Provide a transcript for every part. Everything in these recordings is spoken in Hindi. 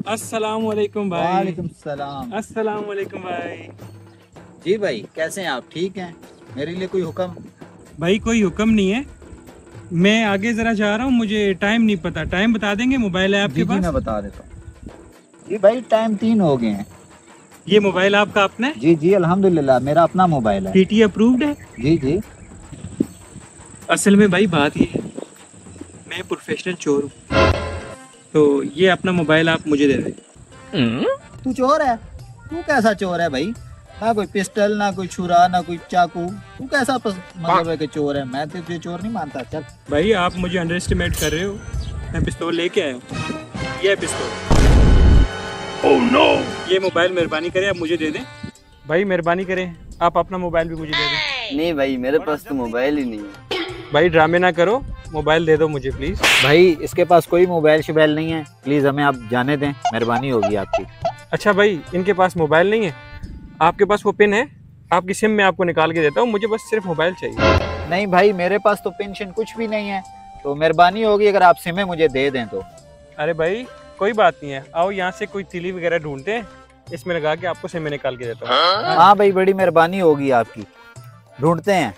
अस्सलामुअलैकुम भाई। वालेकुम सलाम। अस्सलामुअलैकुम भाई। जी भाई, कैसे हैं आप? ठीक हैं? मेरे लिए कोई हुक्म? भाई कोई हुक्म नहीं है, मैं आगे जरा जा रहा हूँ, मुझे टाइम नहीं पता। टाइम बता देंगे? मोबाइल है आपके जी पास? मैं बता देता हूँ। जी भाई, टाइम 3 हो गए हैं। ये मोबाइल आपका अपना है? जी जी अल्हम्दुलिल्लाह, मेरा अपना मोबाइल है। पीटी अप्रूव्ड है? जी जी। असल में भाई बात ये है, मैं प्रोफेशनल चोर हूँ, तो ये अपना मोबाइल आप मुझे दे दें। तू चोर है? तू कैसा चोर है भाई? ना कोई पिस्टल, ना कोई छुरा, ना कोई चाकू। तू कैसा मतलब है कि चोर है? मैं तो तुझे चोर नहीं मानता। चल भाई आप मुझे अंडर एस्टिमेट कर रहे हो, मैं पिस्तौल लेके आया हूँ। ये है पिस्तौल। Oh no! ये मोबाइल मेहरबानी करें आप मुझे दे दें। भाई मेहरबानी करें, आप अपना मोबाइल भी मुझे दे दें। नहीं भाई, मेरे पास तो मोबाइल ही नहीं है। भाई ड्रामे ना करो, मोबाइल दे दो मुझे प्लीज। भाई, इसके पास कोई मोबाइल शोबाइल नहीं है, प्लीज हमें आप जाने दें, मेहरबानी होगी आपकी। अच्छा भाई, इनके पास मोबाइल नहीं है, आपके पास वो पिन है? आपकी सिम में आपको निकाल के देता हूँ, मुझे बस सिर्फ मोबाइल चाहिए। नहीं भाई, मेरे पास तो पेंशन कुछ भी नहीं है, तो मेहरबानी होगी अगर आप सिमें मुझे दे दें तो। अरे भाई कोई बात नहीं है, आओ यहाँ से कोई तिली वगैरह ढूंढते हैं, इसमें लगा के आपको सिम में निकाल के देता हूँ। हाँ भाई, बड़ी मेहरबानी होगी आपकी, ढूंढते हैं।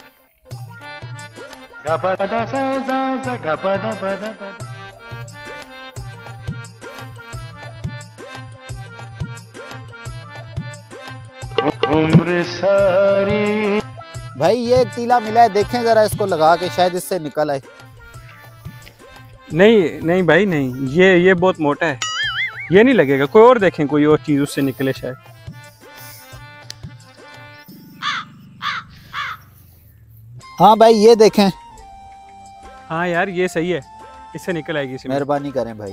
उम्र सारी। भाई ये एक तीला मिला है, देखें जरा इसको लगा के, शायद इससे निकल आए। नहीं नहीं भाई नहीं, ये बहुत मोटा है, ये नहीं लगेगा। कोई और देखें, कोई और चीज उससे निकले शायद। हाँ भाई ये देखें। हाँ यार ये सही है, इससे निकल आएगी सिम। मेहरबानी करें भाई।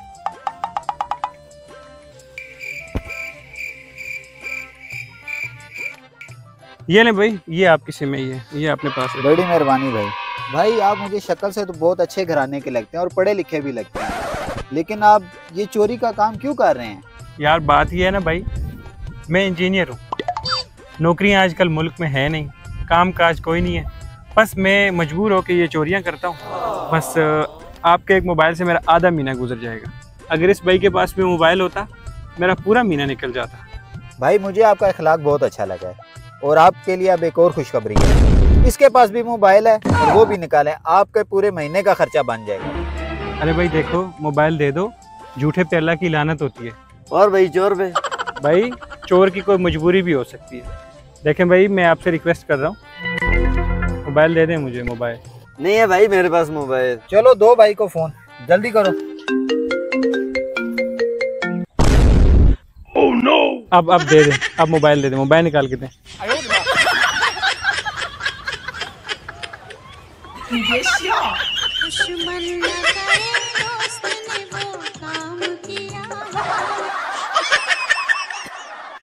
ये ले भाई, ये आपकी सिम है, ये अपने पास है। बड़ी मेहरबानी भाई। भाई आप मुझे शक्ल से तो बहुत अच्छे घराने के लगते हैं और पढ़े लिखे भी लगते हैं, लेकिन आप ये चोरी का काम क्यों कर रहे हैं? यार बात ये है ना भाई, मैं इंजीनियर हूँ, नौकरियाँ आजकल मुल्क में है नहीं, काम काज कोई नहीं है, बस मैं मजबूर होकर ये चोरियाँ करता हूँ। बस आपके एक मोबाइल से मेरा आधा महीना गुजर जाएगा। अगर इस भाई के पास भी मोबाइल होता, मेरा पूरा महीना निकल जाता। भाई मुझे आपका अखलाक बहुत अच्छा लगा है, और आपके लिए अब एक और खुशखबरी है, इसके पास भी मोबाइल है और वो भी निकालें, आपके पूरे महीने का खर्चा बन जाएगा। अरे भाई देखो, मोबाइल दे दो, झूठे पे अल्लाह की लानत होती है। और भाई चोर पे भाई चोर की कोई मजबूरी भी हो सकती है। देखें भाई, मैं आपसे रिक्वेस्ट कर रहा हूँ, मोबाइल दे दें मुझे। मोबाइल नहीं है भाई मेरे पास मोबाइल। चलो दो भाई को फोन, जल्दी करो। Oh no! अब दे दें, अब मोबाइल दे दें, मोबाइल निकाल के दें। दुश्मन न करे